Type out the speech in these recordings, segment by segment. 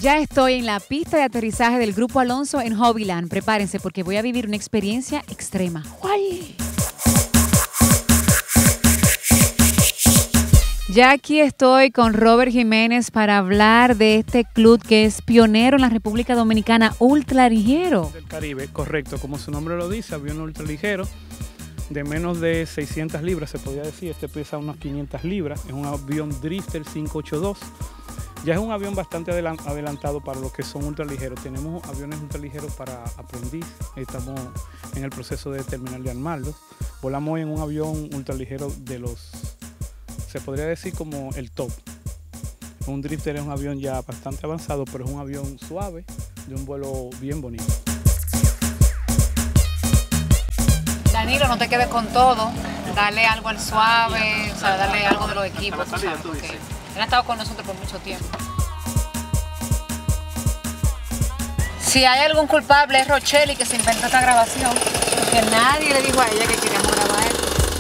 Ya estoy en la pista de aterrizaje del Grupo Alonso en Hobbyland. Prepárense porque voy a vivir una experiencia extrema. ¡Uy! Ya aquí estoy con Robert Jiménez para hablar de este club que es pionero en la República Dominicana, ultraligero. Del Caribe, correcto, como su nombre lo dice, avión ultraligero de menos de 600 libras, se podría decir. Este pesa unas 500 libras, es un avión Drifter 582. Ya es un avión bastante adelantado para los que son ultraligeros. Tenemos aviones ultraligeros para aprendiz, estamos en el proceso de terminar de armarlos. Volamos en un avión ultraligero de los, se podría decir como el top. Un Drifter es un avión ya bastante avanzado, pero es un avión suave, de un vuelo bien bonito. Danilo, no te quedes con todo, dale algo al suave, o sea, dale algo de los equipos, ¿sabes? Porque él ha estado con nosotros por mucho tiempo. Si hay algún culpable es Rochelle, que se inventó esta grabación, porque nadie le dijo a ella que queríamos grabar esto.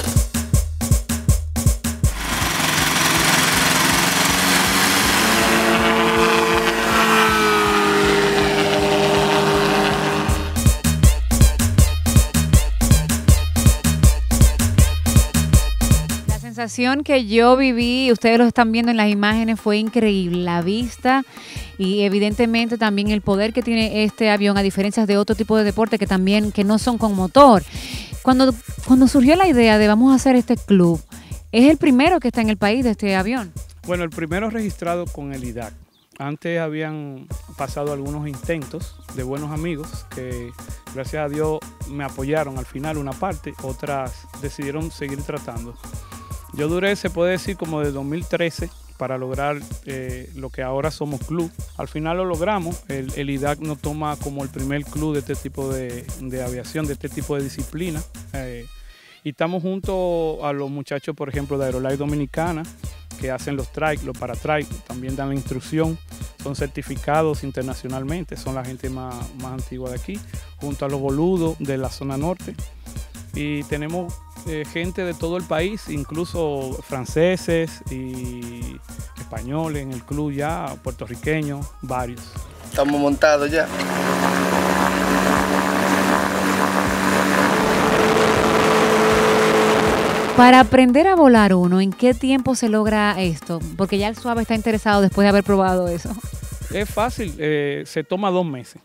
La sensación que yo viví, ustedes lo están viendo en las imágenes, fue increíble. La vista y evidentemente también el poder que tiene este avión, a diferencia de otro tipo de deporte que no son con motor. Cuando surgió la idea de vamos a hacer este club, es el primero que está en el país de este avión. Bueno, el primero registrado con el IDAC. Antes habían pasado algunos intentos de buenos amigos que gracias a Dios me apoyaron al final una parte, otras decidieron seguir tratando. Yo duré, se puede decir, como de 2013 para lograr lo que ahora somos club. Al final lo logramos. El IDAC nos toma como el primer club de este tipo de aviación, de este tipo de disciplina. Y estamos junto a los muchachos, por ejemplo, de Aerolite Dominicana, que hacen los trike, los paratrike, también dan la instrucción, son certificados internacionalmente, son la gente más antigua de aquí, junto a los boludos de la zona norte. Y tenemos gente de todo el país, incluso franceses y españoles en el club ya, puertorriqueños, varios. Estamos montados ya. Para aprender a volar uno, ¿en qué tiempo se logra esto? Porque ya el suave está interesado después de haber probado eso. Es fácil, se toma 2 meses.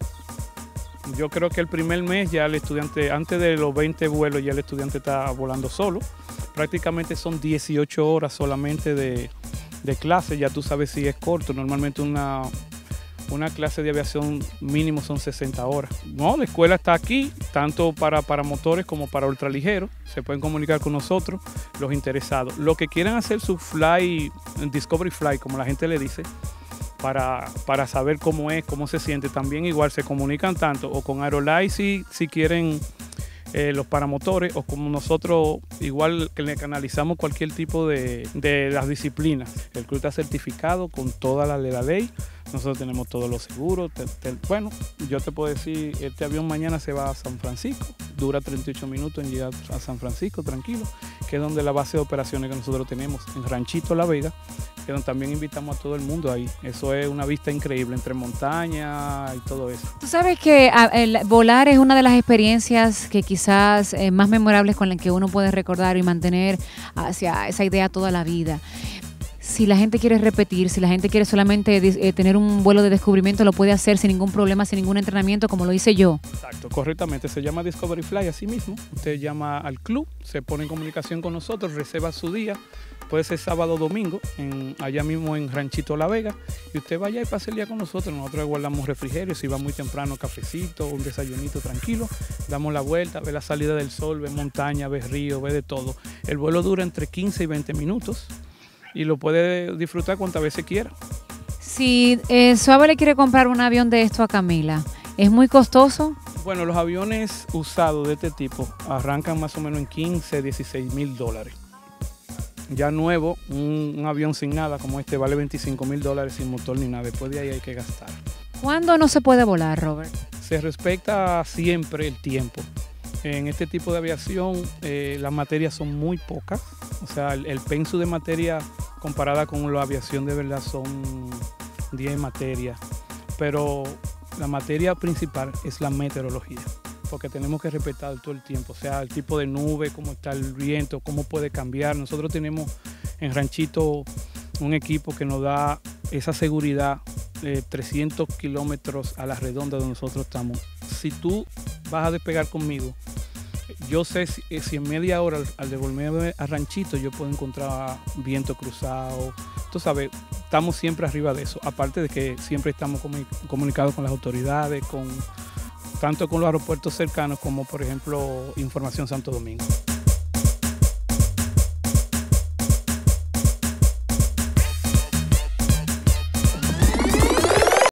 Yo creo que el primer mes ya el estudiante, antes de los 20 vuelos, ya el estudiante está volando solo. Prácticamente son 18 horas solamente de clase, ya tú sabes si es corto. Normalmente una clase de aviación mínimo son 60 horas. No, la escuela está aquí, tanto para motores como para ultraligeros. Se pueden comunicar con nosotros, los interesados. Los que quieran hacer su fly, Discovery Fly, como la gente le dice, para saber cómo es, cómo se siente. También igual se comunican tanto o con Aerolite si quieren los paramotores, o como nosotros igual que le canalizamos cualquier tipo de las disciplinas. El club está certificado con toda la ley. Nosotros tenemos todos los seguros. Bueno, yo te puedo decir, este avión mañana se va a San Francisco, dura 38 minutos en llegar a San Francisco, tranquilo, que es donde la base de operaciones que nosotros tenemos, en Ranchito La Vega, que donde también invitamos a todo el mundo ahí. Eso es una vista increíble, entre montaña y todo eso. Tú sabes que volar es una de las experiencias que quizás más memorables con las que uno puede recordar y mantener hacia esa idea toda la vida. Si la gente quiere repetir, si la gente quiere solamente tener un vuelo de descubrimiento, lo puede hacer sin ningún problema, sin ningún entrenamiento, como lo hice yo. Exacto, correctamente. Se llama Discovery Fly así mismo. Usted llama al club, se pone en comunicación con nosotros, reserva su día. Puede ser sábado o domingo, allá mismo en Ranchito La Vega. Y usted vaya y pase el día con nosotros. Nosotros guardamos refrigerio, si va muy temprano, cafecito, un desayunito tranquilo. Damos la vuelta, ve la salida del sol, ve montaña, ve río, ve de todo. El vuelo dura entre 15 y 20 minutos. Y lo puede disfrutar cuantas veces quiera. Si Suave le quiere comprar un avión de esto a Camila, ¿es muy costoso? Bueno, los aviones usados de este tipo arrancan más o menos en 15, 16 mil dólares. Ya nuevo, un avión sin nada como este vale 25 mil dólares sin motor ni nada. Después de ahí hay que gastar. ¿Cuándo no se puede volar, Robert? Se respeta siempre el tiempo. En este tipo de aviación las materias son muy pocas. O sea, el penso de materia comparada con la aviación de verdad son 10 materias. pero la materia principal es la meteorología, porque tenemos que respetar todo el tiempo, o sea, el tipo de nube, cómo está el viento, cómo puede cambiar. Nosotros tenemos en Ranchito un equipo que nos da esa seguridad de 300 kilómetros a la redonda donde nosotros estamos. Si tú vas a despegar conmigo, yo sé si en media hora al devolverme a Ranchito yo puedo encontrar viento cruzado. Tú sabes, estamos siempre arriba de eso. Aparte de que siempre estamos comunicados con las autoridades, tanto con los aeropuertos cercanos como, por ejemplo, Información Santo Domingo.